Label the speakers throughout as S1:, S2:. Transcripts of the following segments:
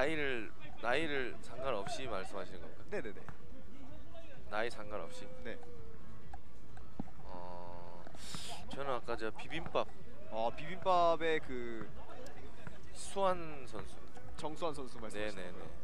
S1: 나이를 상관없이 말씀하시는 건가요?
S2: 네네네.
S1: 나이 상관없이?
S2: 네.
S1: 저는 아까 저 비빔밥
S2: 비빔밥의 그
S1: 수환 선수.
S2: 정수환 선수 말씀하시는
S1: 네네네.
S2: 거예요?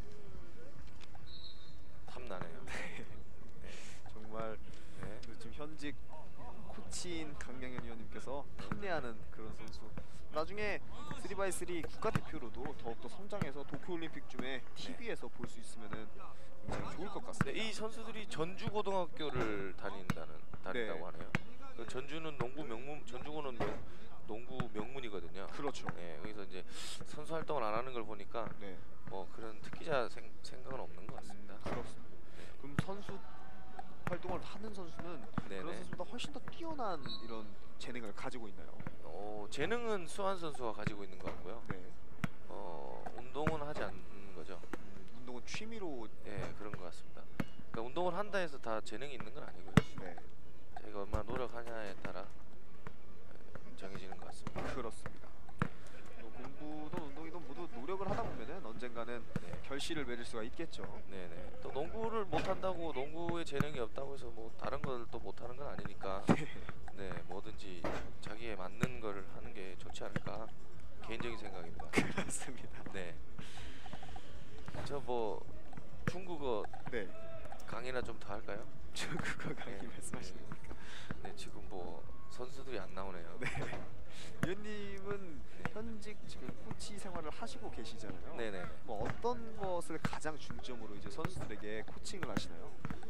S1: 탐나네요.
S2: 네.
S1: 네.
S2: 정말
S1: 네.
S2: 지금 현직 코치인 강명현 위원님께서 탐내하는 그런 선수. 나중에 3x3 국가대표로도 더욱더 성장해서 도쿄올림픽쯤에 TV에서 볼 수 있으면은 굉장히 좋을 것 같습니다.
S1: 네, 이 선수들이 전주고등학교를 다닌다고
S2: 네.
S1: 하네요. 그 전주는 전주고는 농구 명문이거든요.
S2: 그렇죠.
S1: 네, 여기서 이제 선수 활동을 안 하는 걸 보니까
S2: 네.
S1: 뭐 그런 특기자 생각은 없는 것 같습니다.
S2: 그렇습니다.
S1: 네.
S2: 그럼 선수 활동을 하는 선수는
S1: 네네.
S2: 그런 선수보다 훨씬 더 뛰어난 이런 재능을 가지고 있나요?
S1: 재능은 수환 선수가 가지고 있는 것 같고요.
S2: 네.
S1: 운동은 하지 않는 거죠.
S2: 운동은 취미로.
S1: 네, 그런 것 같습니다. 그러니까 운동을 한다 해서 다 재능이 있는 건 아니고요.
S2: 네.
S1: 자기가 얼마나 노력하냐에 따라 정해지는 것 같습니다.
S2: 그렇습니다. 공부든 운동이든 모두 노력을 하다 보면은 언젠가는
S1: 네.
S2: 결실을 맺을 수가 있겠죠.
S1: 네네. 또 농구를 못한다고 농구에 재능이 없다고 해서 뭐 다른 걸 또 못하는 건 아니니까 네, 뭐든지 자기에 맞는 걸 하는 게 좋지 않을까 개인적인 생각입니다.
S2: 그렇습니다.
S1: 네. 저 뭐 중국어
S2: 네.
S1: 강의나 좀 더 할까요?
S2: 중국어 강의
S1: 네.
S2: 말씀하시는 겁니까?
S1: 네, 지금 뭐 선수들이 안 나오네요.
S2: 네. 위원님은
S1: 네.
S2: 현직 지금 코치 생활을 하시고 계시잖아요.
S1: 네네.
S2: 뭐 어떤 것을 가장 중점으로 이제 선수들에게 코칭을 하시나요?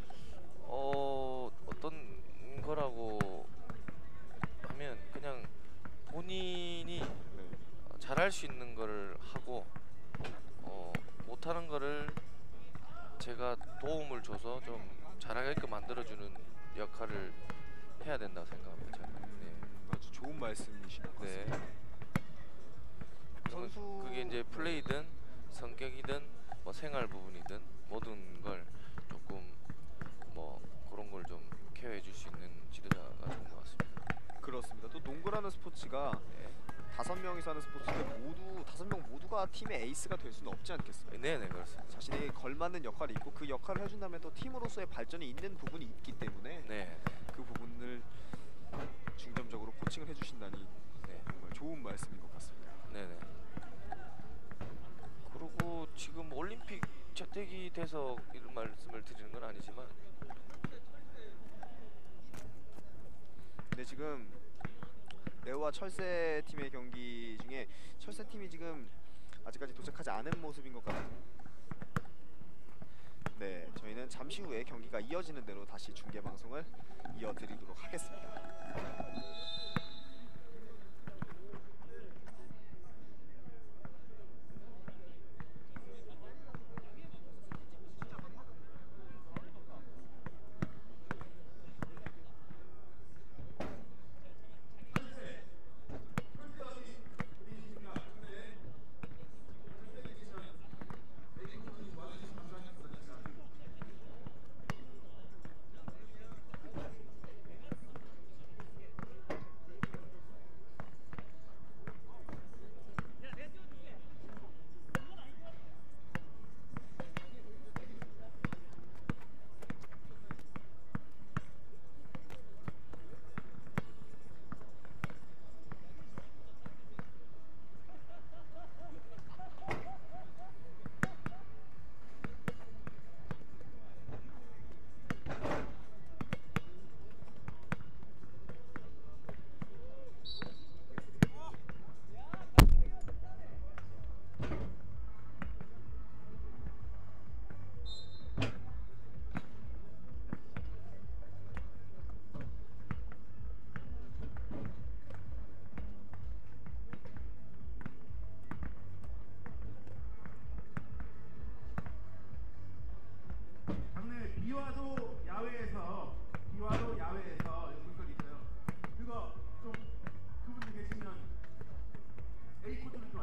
S1: 어떤 거라고 하면 그냥 본인이
S2: 네.
S1: 잘할 수 있는 거를 하고 못하는 거를 제가 도움을 줘서 좀 잘하게끔 만들어주는 역할을 해야 된다고 생각합니다. 저는. 네.
S2: 아주 좋은 말씀이신 것
S1: 네.
S2: 같습니다. 선수
S1: 그게 이제 플레이든 성격이든 뭐 생활 부분이든 모든 걸 조금 뭐 그런 걸 좀 케어해 줄 수 있는 지도자가 된 것 같습니다.
S2: 그렇습니다. 또 농구라는 스포츠가
S1: 네.
S2: 5명이서 하는 스포츠인데 모두 5명 모두가 팀의 에이스가 될 수는 없지 않겠습니까?
S1: 네네, 그렇습니다.
S2: 자신에게 걸맞는 역할이 있고 그 역할을 해준다면 또 팀으로서의 발전이 있는 부분이 있기 때문에
S1: 네.
S2: 그 부분을 중점적으로 코칭을 해주신다니
S1: 네.
S2: 정말 좋은 말씀인 것 같습니다.
S1: 네네. 그리고 지금 올림픽 채택이 돼서 이런 말씀을 드리는 건 아니지만
S2: 근데 지금 레오와 철새 팀의 경기 중에 철새 팀이 지금 아직까지 도착하지 않은 모습인 것 같아요. 네, 저희는 잠시 후에 경기가 이어지는 대로 다시 중계 방송을 이어드리도록 하겠습니다.
S3: 야외에서 물건이 있어요. 그거 좀 그분 계시면 A 코드는